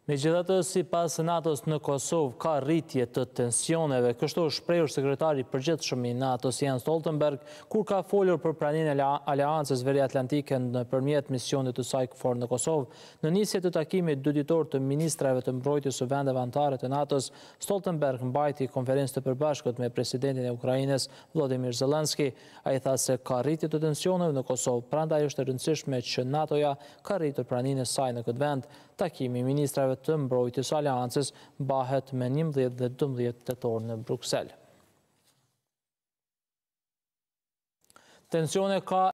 Megjithatë, sipas NATO-s në Kosovë ka rritje të tensioneve. Kështu shprehur sekretari i përgjithshëm i NATO-s Jens Stoltenberg kur ka folur për pranimin e Aleancës Veriatlantike nëpërmjet misionit të saj KFOR në Kosovë. Në nisje të takimit dy ditor të ministrave të mbrojtjes së vendeve anëtare të NATO-s, Stoltenberg mbajti konferencë të përbashkët me presidentin e Ukrainës Volodymyr Zelensky. Ai tha se ka rritje të tensioneve në Kosovë, prandaj është e rëndësishme që NATO-ja ka rritur pranimin e saj në këtë vend. Takimi i ministrave të mbrojtjes së Aleancës mbahet me 11 dhe 12 tetor në Bruksel. Tensione ka